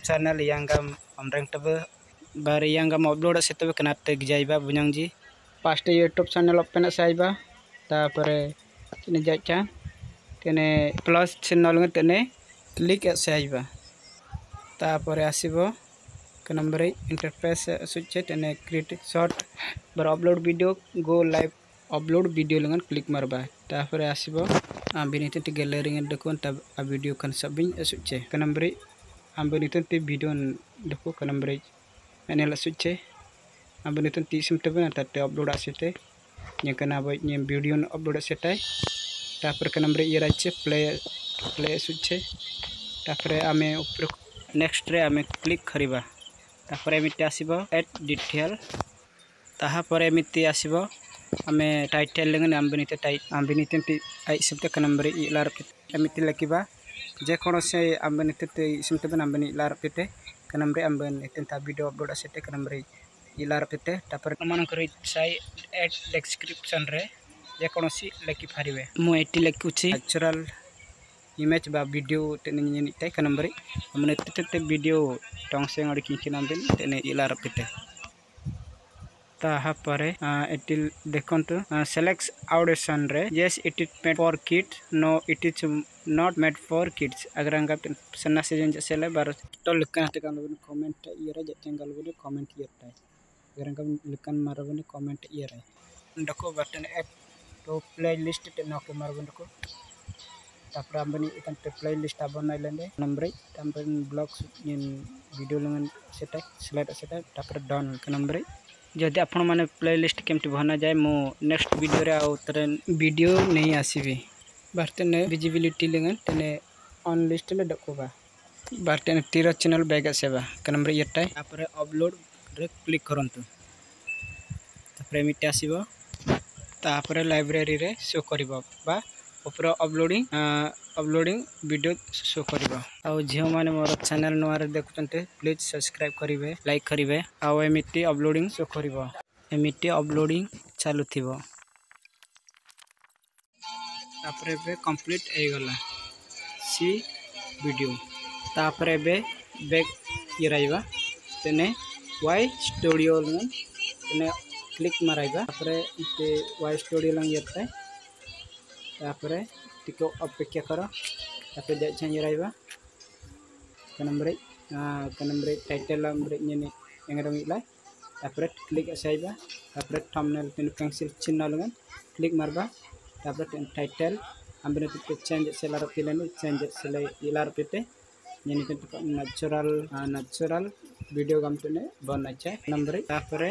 channel yang gam amreng tabe bar yang gam upload se tabe kana te jaiba bunyang ji past YouTube channel open saiba tapore tene jacha tene plus channel nge tene click saiba tapore asibo kanambari interface suche tene create short bar upload video go live upload video lengan click marba tapore asibo ambini te gallery nge dekon tab a video kan sabin suche kanambari ambini te video deko kanambari enel suche ambini te sim tabe tate upload asite yang kana boy nyem video upload asetai tapore kanambari irache play suche tapore ame upro next re ame click kariba tapore emite asibo add detail taha pore emite asibo ame title lengan ambinite ti ai sebte kanambari ilar emite lakiba je kono se ambinite te simte ben ambini ilar pete kanambari ambinite ta video upload asete kanambari ilar pete tapore man kori sai add description re je kono si laki pharibe mu eti lakuchi natural image ba video tene ni tai kanambari amne te video tong se ngari kin ambin tene ilar pete taha pare etil dekontu select audition re yes it is made for kids no it is not made for kids agar angap senna sejen sele bar to lukan te kan comment ira jatengal video comment yertai agar angap lukan marabani comment ira ndako button add to playlist te no ke marabani ko tapra ambani ikan te playlist abonai lende nambre tampen blogs in video lengan setai slide setai tapra down ke nambre जदि आपण माने playlist केमती बना जाए मो next video रे आउ तरे वीडियो नहीं आसीबी बारतने विजिबिलिटी लेंगन तने ऑन लिस्ट ले डकोबा बारतने तीर चैनल बैग सेबा कनम्बर यटाय तापरे अपलोड रे क्लिक करंतु तापरे मिटे आसीबो तापरे लाइब्रेरी रे शो करबो बा ऊपर अपलोडिंग वीडियो शो करबो आउ झियो माने मोर चैनल नोर देखुचंते प्लीज सब्सक्राइब करिवे लाइक करिवे आउ एमिटी अपलोडिंग शो करबो एमिटी अपलोडिंग चालू थिबो तापरे बे कंप्लीट ए गला सी वीडियो तापरे बे बैक इराइबा तने वाई स्टूडियो लन तने क्लिक माराइबा तापरे इते वाई स्टूडियो लन यरते तापरे टिको अपेक्षा करो तापरे जाय राइबा कनम्बर टाइटल नंबर नेने एंगरम इला तापरे क्लिक असाइबा तापरे थंबनेल तेन पेंसिल चिन्ह लगन क्लिक मारबा तापरे टाइटल अंबने ते चेंज सेलर पिलेन चेंज सेले इलार पेते नेने ते नेचुरल वीडियो गमतने बनाचे नंबर तापरे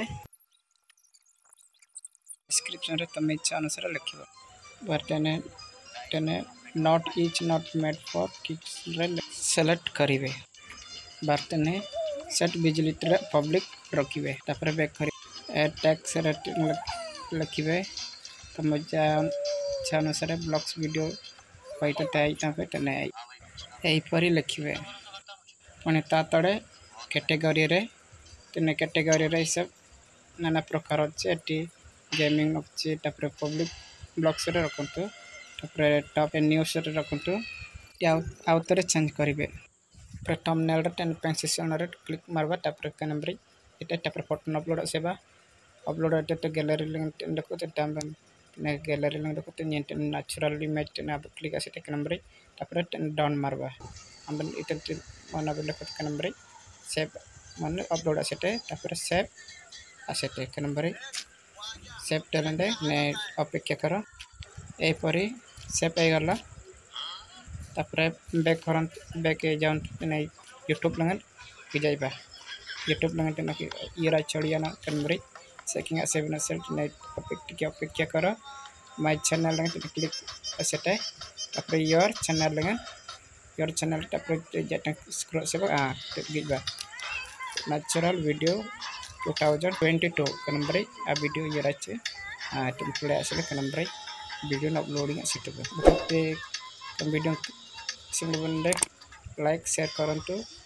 डिस्क्रिप्शन रे तमे इच्छा अनुसार लिखिबो बर्तने तने नॉट मेड फॉर किड्स रे सेलेक्ट करिवे बर्तने सेट विजिबिलिटी रे पब्लिक रखिवे तापर बैक करि टैक्स रेट लिखिवे तमजा इच्छा अनुसार ब्लॉग्स वीडियो पाइते ताई तापे तने एई परि लिखिवे माने ता तडे कैटेगरी रे तने कैटेगरी रे सब नाना प्रकार अछि गेमिंग अछि तापर पब्लिक ब्लॉग्स रे रखंतु तापर टॉप न्यूज़ रे रखंतु आउतरे चेंज करिवे थंबनेल रे टेन पेंसिल रे क्लिक मारबा तापर कनम्बर एटा तापर फोटो अपलोड एटा गैलरी लिंक देखो ते टाइम ने गैलरी लिंक देखो ते नेचुरल इमेज ने अब क्लिक आसे कनम्बर तापर डाउन मारबा हम एटा मन अब देखो कनम्बर सेव मन अपलोड आसे तापर सेव आसे कनम्बर सेव टेलेंडे ने अपेक्षा करो ए परी सेव ए गला तापरे बैक जाउन ने YouTube लंगन कि जाइबा YouTube लंगन ते नकी इरा चढ़ियाना कनमरी सेकिंग सेव न सेट ने अपेक्षा करो माय चैनल लंगन ते क्लिक असेटे तापरे योर चैनल तापरे जेटा स्क्रॉल सेव ते गिबा नेचुरल वीडियो 2022 कनम्बर आ वीडियो इराचे टेम्पलेट असले कनम्बर वीडियो अपलोडिंग सिटबे बते वीडियो सिंगल लाइक शेयर करंतु।